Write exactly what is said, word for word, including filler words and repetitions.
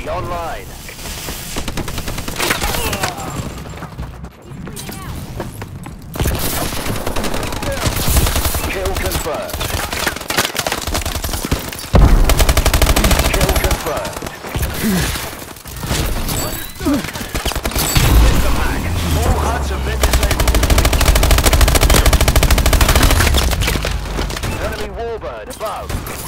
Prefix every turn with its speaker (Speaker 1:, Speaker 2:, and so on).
Speaker 1: online. Kill confirmed. Kill confirmed. Mister Mac, all huts have been disabled. Enemy warbird above.